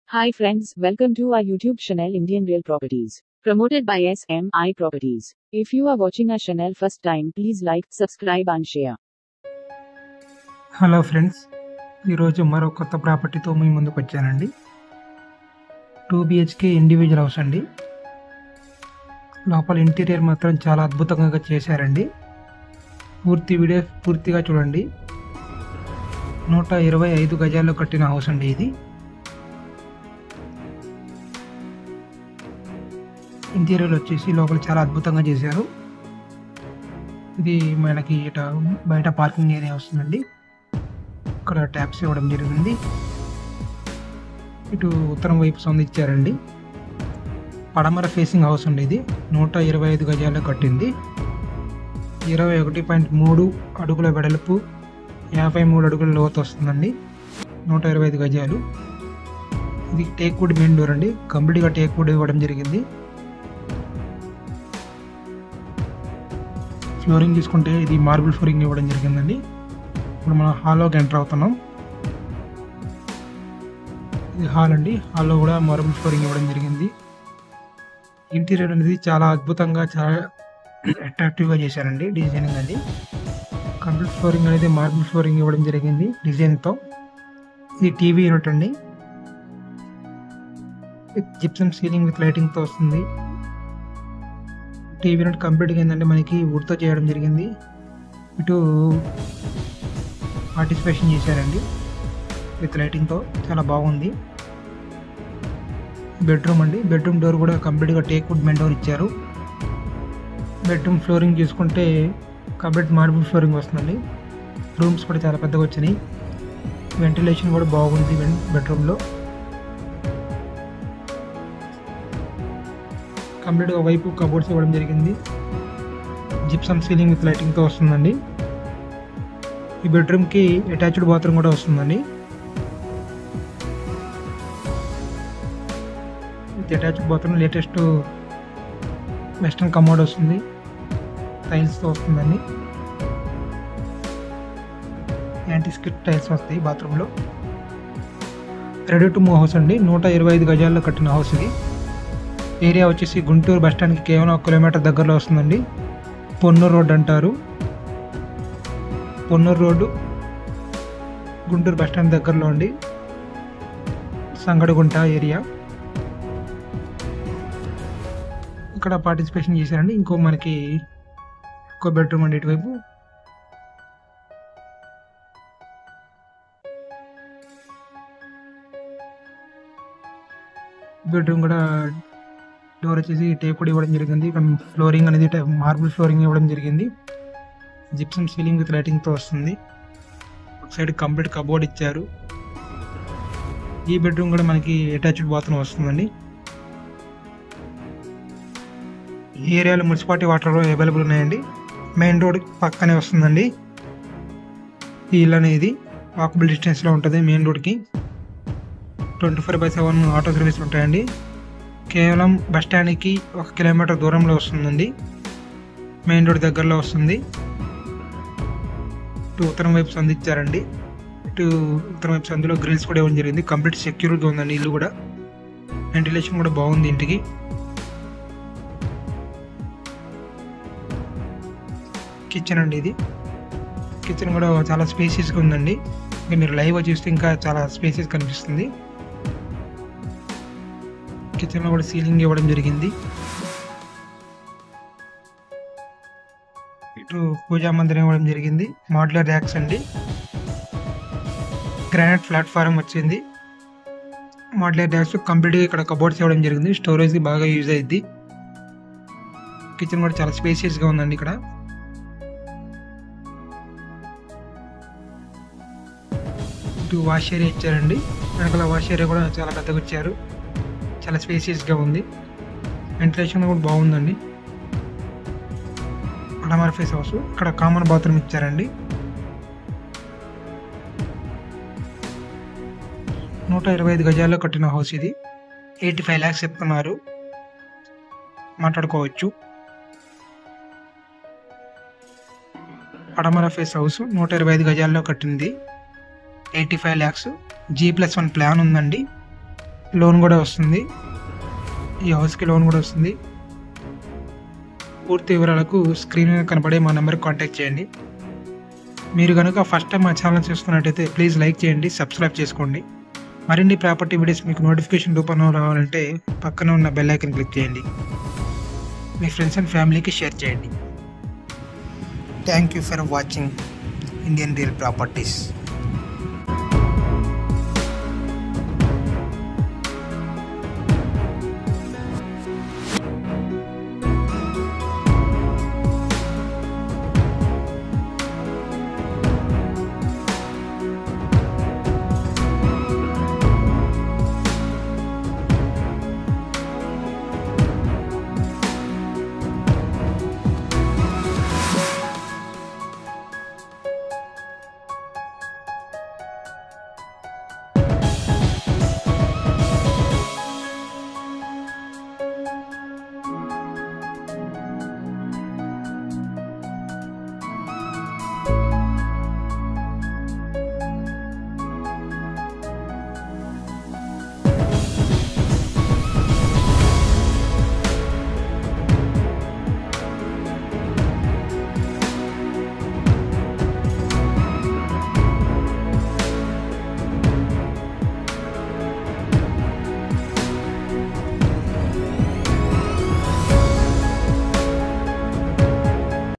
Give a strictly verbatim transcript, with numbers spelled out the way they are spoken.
Hi friends, welcome to our YouTube channel Indian Real Properties, promoted by S M I Properties. If you are watching our channel first time, please like, subscribe and share. Hello friends, ఈరోజు మరో కొత్త ప్రాపర్టీతో మీ ముందుకు వచ్చానండి. Two BHK individual house అండి. లోపల interior మాత్రం చాలా అద్భుతంగా చేశారండి. పూర్తి వీడియో పూర్తిగా చూడండి. నూట ఇరవై ఐదు గజాల్లో కట్టిన హౌస్ అండి ఇది. ఇంటీరియర్ వచ్చేసి లోపల చాలా అద్భుతంగా చేశారు. ఇది మనకి ఇట బయట పార్కింగ్ ఏరియా వస్తుందండి. ఇక్కడ ట్యాప్స్ ఇవ్వడం జరిగింది. ఇటు ఉత్తరం వైపు సందిచ్చారండి. పడమర ఫేసింగ్ హౌస్ అండి ఇది. నూట ఇరవై ఐదు గజాల్లో కట్టింది. ఇరవై ఒకటి పాయింట్ మూడు అడుగుల వెడల్పు, యాభై మూడు అడుగుల లోతు వస్తుందండి. నూట ఇరవై ఐదు గజాలు. ఇది టేక్ వుడ్ మెయిన్ డోర్ అండి. కంప్లీట్గా టేక్ వుడ్ ఇవ్వడం జరిగింది. ఫ్లోరింగ్ తీసుకుంటే ఇది మార్బుల్ ఫ్లోరింగ్ ఇవ్వడం జరిగిందండి. ఇప్పుడు మనం హాల్లోకి ఎంటర్ అవుతున్నాం. ఇది హాల్ అండి. హాల్లో కూడా మార్బుల్ ఫ్లోరింగ్ ఇవ్వడం జరిగింది. ఇంటీరియర్ అనేది చాలా అద్భుతంగా, చాలా అట్రాక్టివ్గా చేశారండి. డిజైనింగ్ అది కంప్లీట్ ఫ్లోరింగ్ అనేది మార్బుల్ ఫ్లోరింగ్ ఇవ్వడం జరిగింది డిజైన్తో. ఇది టీవీ యూనిట్ అండి. జిప్సమ్ సీలింగ్ విత్ లైటింగ్తో వస్తుంది. టీవీ యూనిట్ కంప్లీట్గా ఏంటంటే మనకి వుడ్తో చేయడం జరిగింది. ఇటు పార్టిసిపేషన్ చేశారండి విత్ లైటింగ్తో, చాలా బాగుంది. బెడ్రూమ్ అండి. బెడ్రూమ్ డోర్ కూడా కంప్లీట్గా టేక్ వుడ్ మెయిన్ డోర్ ఇచ్చారు. బెడ్రూమ్ ఫ్లోరింగ్ చూసుకుంటే కంప్లీట్ మార్బుల్ ఫ్లోరింగ్ వస్తుందండి. రూమ్స్ కూడా చాలా పెద్దగా వచ్చినాయి. వెంటిలేషన్ కూడా బాగుంది బెడ్రూమ్లో. కంప్లీట్గా వైపు కబోర్డ్స్ ఇవ్వడం జరిగింది. జిప్సమ్ సీలింగ్ విత్ లైటింగ్తో వస్తుందండి. ఈ బెడ్రూమ్కి అటాచ్డ్ బాత్రూమ్ కూడా వస్తుందండి. Attached bathroom latest western commode వస్తుంది. టైల్స్తో వస్తుందండి. యాంటీ స్కిట్ టైల్స్ వస్తాయి బాత్రూంలో. రెడీ టు మూవ్ హౌస్ అండి. నూట ఇరవై ఐదు గజాల్లో కట్టిన హౌస్ ఇది. ఏరియా వచ్చేసి గుంటూరు బస్టాండ్కి కేవలం ఒక కిలోమీటర్ దగ్గరలో వస్తుందండి. పొన్నూరు రోడ్ అంటారు. పొన్నూరు రోడ్డు గుంటూరు బస్టాండ్ దగ్గరలో అండి. సంగడిగుంట ఏరియా. ఇక్కడ పార్టిసిపేషన్ చేశారండి. ఇంకో మనకి ఇంకో బెడ్రూమ్ అండి ఇటువైపు. బెడ్రూమ్ కూడా డోర్ వచ్చేసి టేక్ వుడ్ ఇవ్వడం జరిగింది. ఫ్లోరింగ్ అనేది మార్బుల్ ఫ్లోరింగ్ ఇవ్వడం జరిగింది. జిప్సమ్ సీలింగ్ విత్ లైటింగ్తో వస్తుంది. ఒక సైడ్ కంప్లీట్ కబోర్డ్ ఇచ్చారు. ఈ బెడ్రూమ్ కూడా మనకి అటాచ్డ్ బాత్రూమ్ వస్తుందండి. ఈ ఏరియాలో మున్సిపాలిటీ వాటర్ అవైలబుల్ ఉన్నాయండి. మెయిన్ రోడ్ పక్కనే వస్తుందండి. ఈ ఇల్లు అనేది వాకబుల్ డిస్టెన్స్లో ఉంటుంది మెయిన్ రోడ్కి. Twenty four by seven auto service ఉంటాయండి. కేవలం బస్ స్టాండ్కి ఒక కిలోమీటర్ దూరంలో వస్తుందండి. మెయిన్ రోడ్ దగ్గరలో వస్తుంది. ఇటు ఉత్తరం వైపు సందిచ్చారండి. ఇటు ఉత్తరం వైపు సందులో గ్రిల్స్ కూడా ఇవ్వడం జరిగింది. కంప్లీట్ సెక్యూర్గా ఉందండి ఇల్లు కూడా. వెంటిలేషన్ కూడా బాగుంది ఇంటికి. కిచెన్ అండి ఇది. కిచెన్ కూడా చాలా స్పేసియస్గా ఉందండి. ఇంకా మీరు లైవ్గా చూస్తే ఇంకా చాలా స్పేసియస్ కనిపిస్తుంది. కిచెన్లో కూడా సీలింగ్ ఇవ్వడం జరిగింది. ఇటు పూజా మందిరం ఇవ్వడం జరిగింది. మాడ్యులర్ ర్యాక్స్ అండి. గ్రానైట్ ప్లాట్ఫారం వచ్చింది. మాడ్యులర్ ర్యాక్స్ కంప్లీట్గా ఇక్కడ కబోర్డ్స్ ఇవ్వడం జరిగింది. స్టోరేజ్ బాగా యూజ్ అయ్యింది. కిచెన్ కూడా చాలా స్పేసియస్గా ఉందండి ఇక్కడ. ఇటు వాష్ ఏరియా ఇచ్చారండి. వెనకాల వాష్ ఏరియా కూడా చాలా పెద్దగా ఇచ్చారు. చాలా స్పేసియస్గా ఉంది. వెంటిలేషన్ కూడా బాగుందండి. పడమర ఫేస్ హౌస్. ఇక్కడ కామన్ బాత్రూమ్ ఇచ్చారండి. నూట ఇరవై ఐదు గజాల్లో కట్టిన హౌస్ ఇది. ఎయిటీ ఫైవ్ ల్యాక్స్ చెప్తున్నారు. మాట్లాడుకోవచ్చు. పడమర ఫేస్ హౌస్ నూట ఇరవై ఐదు గజాల్లో కట్టింది. Eighty five lakhs. G plus one plan ఉందండి. లోన్ కూడా వస్తుంది. ఈ హౌస్కి లోన్ కూడా వస్తుంది. పూర్తి వివరాలకు స్క్రీన్ మీద కనబడే మా నెంబర్కి కాంటాక్ట్ చేయండి. మీరు కనుక ఫస్ట్ టైం మా ఛానల్ చూస్తున్నట్టయితే ప్లీజ్ లైక్ చేయండి, సబ్స్క్రైబ్ చేసుకోండి. మరిన్ని ప్రాపర్టీ వీడియోస్ మీకు నోటిఫికేషన్ రూపంలో రావాలంటే పక్కన ఉన్న బెల్ ఐకాన్ క్లిక్ చేయండి. మీ ఫ్రెండ్స్ అండ్ ఫ్యామిలీకి షేర్ చేయండి. Thank you for watching Indian real properties.